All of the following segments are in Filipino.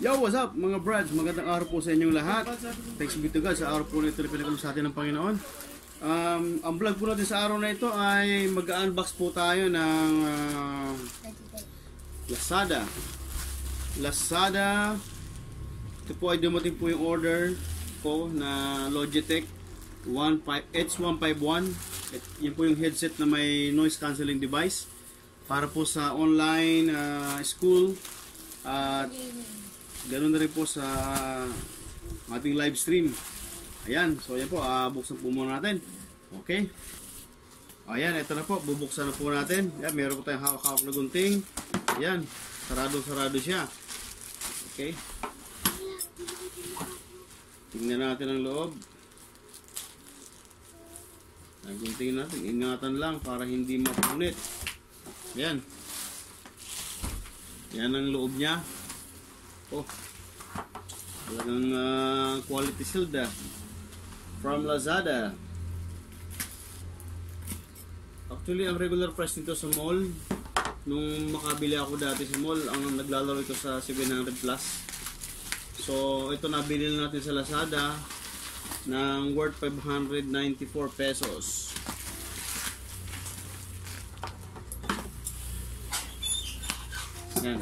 Yo, what's up mga brads? Magandang araw po sa inyong lahat. Thanks be to God sa araw po na ito na pinagawa sa atin ng Panginoon. Ang vlog po natin sa araw na ito ay mag-unbox po tayo ng Lazada. Ito po ay dumating po yung order ko na Logitech H151. Yan po yung headset na may noise cancelling device para po sa online school at ganoon na rin po sa ating live stream. Ayan, so ayan po, buksan po muna natin. Okay. Ayan, ito na po, bubuksan na po natin. Ayan, meron po tayong hawak-hawak na gunting. Ayan, sarado-sarado siya. Okay. Tingnan natin ang loob. Guntingin natin, ingatan lang para hindi mapunit. Ayan. Yan ang loob niya. Oh, talagang quality shield from Lazada. Actually, ang regular price nito sa mall, nung makabili ako dati sa mall, ang naglalaro ito sa 700 plus. So, ito nabili natin sa Lazada ng worth 594 pesos. Yan.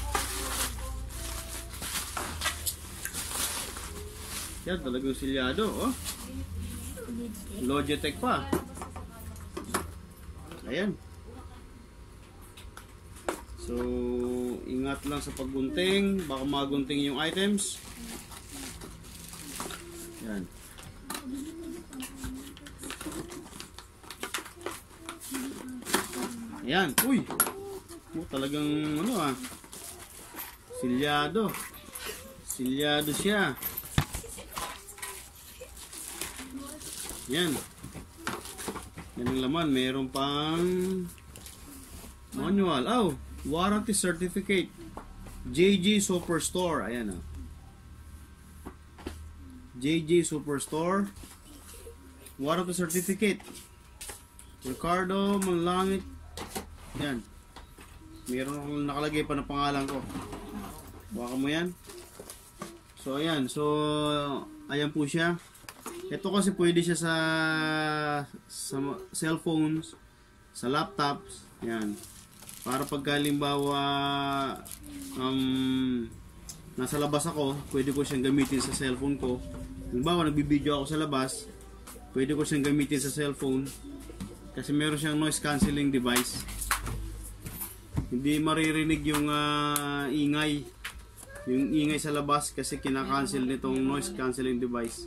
Yan, talagang silyado, oh. Logitech pa. Ayan. So, ingat lang sa paggunting, baka magunting yung items. Yan. Ayan, uy. Oh, talagang ano silyado. Silyado siya. Yan. Yan ang laman. Meron pang manual. Oh, warranty certificate. JJ Superstore. Ayan o. JJ Superstore. Warranty certificate. Ricardo Manlangit. Yan. Meron akong nakalagay pa na pangalan ko. Baka mo yan. So ayan. So ayan po siya. Ito kasi pwede siya sa cellphones, sa laptops, yan. Para pagka halimbawa nasa labas ako, pwede ko siyang gamitin sa cellphone ko. Halimbawa nagbibideo ako sa labas, pwede ko siyang gamitin sa cellphone kasi meron siyang noise cancelling device. Hindi maririnig yung ingay. Yung ingay sa labas kasi kinakancel nitong noise cancelling device.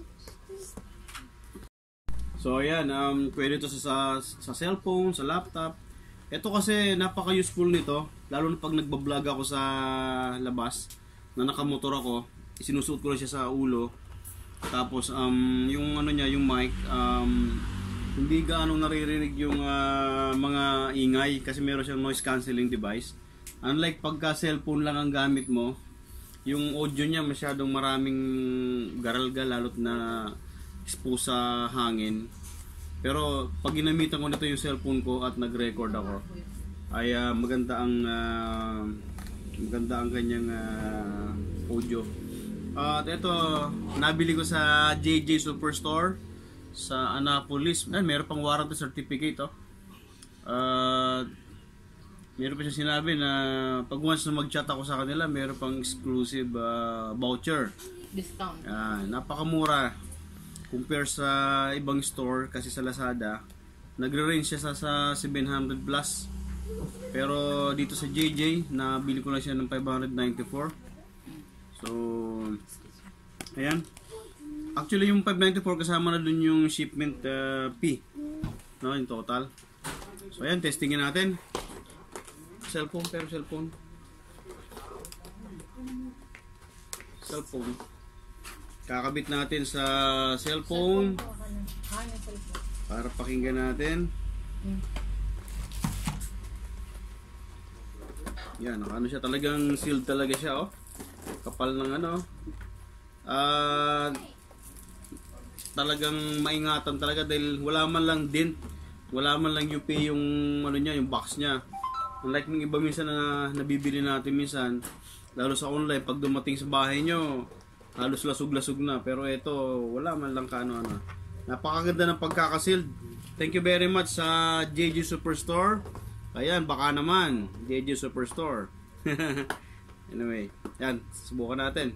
So ayan, pwede ito sa cellphone, sa laptop. Ito kasi napaka-useful nito, lalo na pag nagbablog ako sa labas, na nakamotor ako, isinusuot ko lang siya sa ulo. Tapos yung ano niya, yung mic, hindi gaano naririnig yung mga ingay kasi meron siyang noise cancelling device. Unlike pagka cellphone lang ang gamit mo, yung audio niya masyadong maraming garalgal lalo't na expose sa hangin. Pero pag ginamitan ko nito yung cellphone ko at nag-record ako, ay maganda ang kanyang audio. At ito, nabili ko sa JJ Superstore sa Annapolis. Meron pang warranty certificate, oh. Meron pa siya sinabi na pag once na mag-chat ako sa kanila, meron pang exclusive voucher. Discount. Napakamura compare sa ibang store kasi sa Lazada nagre-range siya sa 700 plus. Pero dito sa JJ, nabili ko lang siya ng 594. So, ayan. Actually, yung 594 kasama na dun yung shipment fee. No, in total. So, ayan, testingin natin. Cellphone, pero cellphone. Cellphone. Kakabit natin sa cellphone para pakinggan natin. Yan, ano siya, talagang sealed talaga siya, oh. Kapal ng ano. Talagang maingatan talaga dahil wala man lang dent, wala man lang UP yung ano niya, yung box niya. Unlike ng iba minsan na nabibili natin minsan, Lalo sa online, pag dumating sa bahay nyo, halos lasog-lasog na. Pero ito, wala man lang kaano-ano. Napakaganda ng pagkakasealed. Thank you very much sa JJ Superstore. Ayan, baka naman, JJ Superstore. Anyway, yan, subukan natin.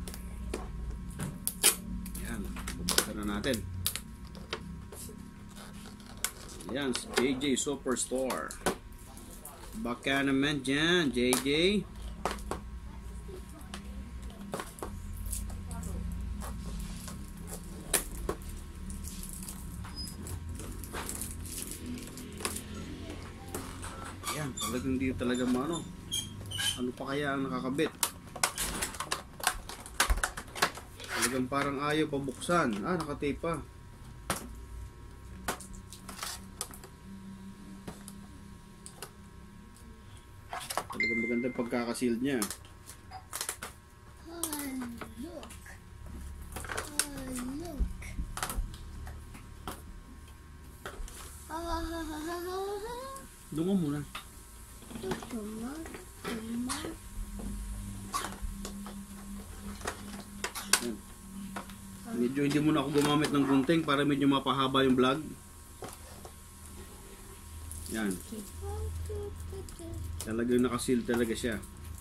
Yan, subukan na natin. Yan, JJ Superstore. Baka naman dyan, JJ. Yan, talagang hindi talaga maano. Ano pa kaya ang nakakabit? Talagang parang ayaw pabuksan. Ah, nakatape pa. Talagang maganda pagkakasealed niya. Look. Doon ka muna. Yan. Medyo hindi muna ako gumamit ng gunting para medyo mapahaba yung vlog. Yan. Talagang nakaseal talaga siya.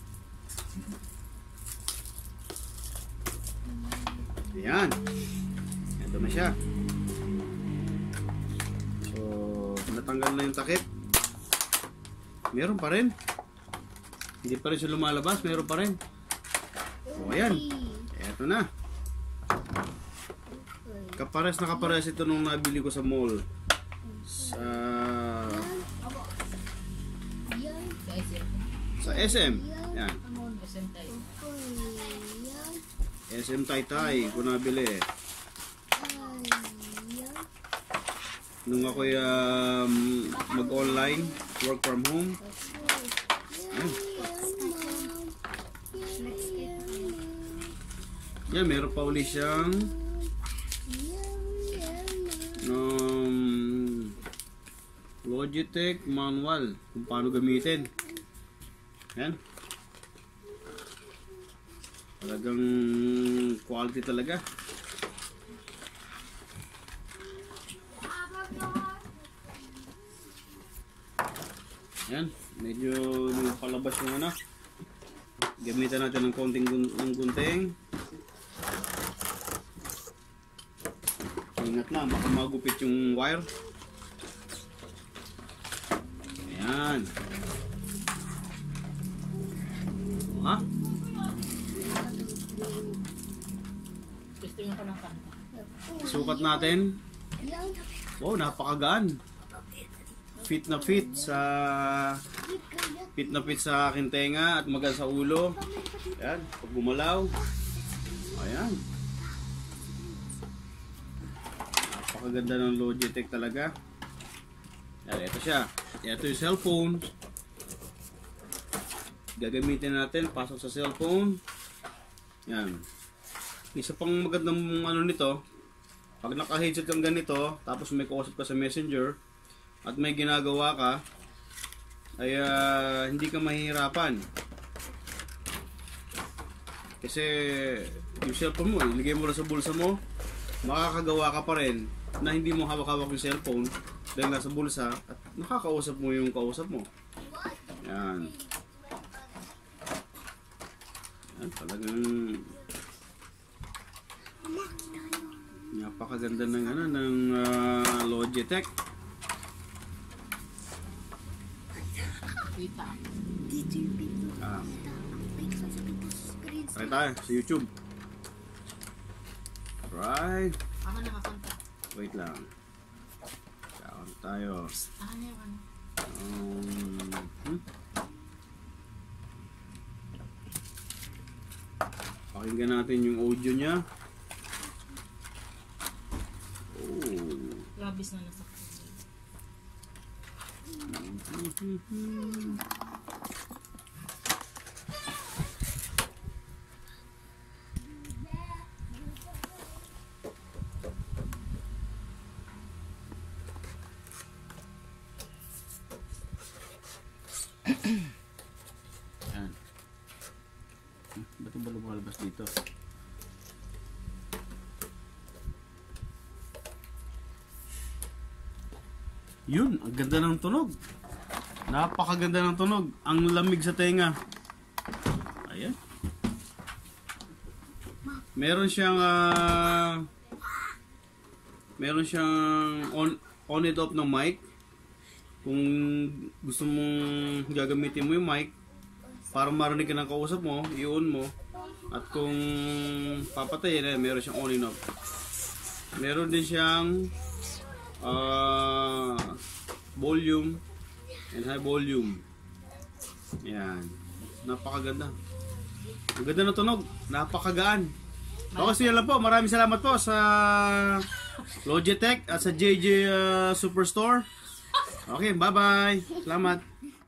Ayan. Ito na siya. So, natanggal na yung takip. Meron pa rin. Hindi pa rin siya lumalabas. Meron pa rin. So, ayan. Ito na. Kapares na kapares ito nung nabili ko sa mall. Sa SM. Yan. SM Taytay ko nabili. Nung ako'y mag-online, work from home. Yan, meron pa uli siyang Logitech manual kung paano gamitin. Yan. Talagang quality talaga. Yan, medyo palabas yung ano. Gamitan natin ng konting gunting. Ingat lang, baka magupit yung wire. Ayan. Ha? Sukat natin. Oh, napakagaan. Fit na fit sa aking tenga at magaan sa ulo. Ayan, pag gumalaw. Ayan. Napakaganda ng Logitech talaga. Ayan, ito siya. Ito yung cellphone. Gagamitin natin, pasok sa cellphone. Yan. Isa pang magandang ano nito, pag naka-headset kang ganito, tapos may kausap ka sa Messenger, at may ginagawa ka, ay hindi ka mahihirapan. Kasi yung cellphone mo, iligay mo lang sa bulsa mo, makakagawa ka pa rin na hindi mo hawak-hawak yung cellphone dahil nasa bulsa at nakakausap mo yung kausap mo. Yan. Yan, talagang napakaganda ng ano ng Logitech. Try tayo sa YouTube. Right. Ako nakakanta. Wait lang. Count tayo. Ako na yung ano. Pakinggan natin yung audio niya. Oh. Labis na nasa Yan. Ba't ba lumalabas dito? Yun, ang ganda ng tunog. Napakaganda ng tunog. Ang lamig sa tenga. Ayan. Meron siyang on and off ng mic. Kung gusto mong gagamitin mo yung mic para marinig ka ng kausap mo, i-on mo. At kung papatayin, meron siyang on and off. Meron din siyang volume and high volume. Yan. Napakaganda. Ang ganda ng tunog. Napakagaan. Okay, so yan lang po. Maraming salamat po sa Logitech at sa JJ Superstore. Okay, bye-bye. Salamat.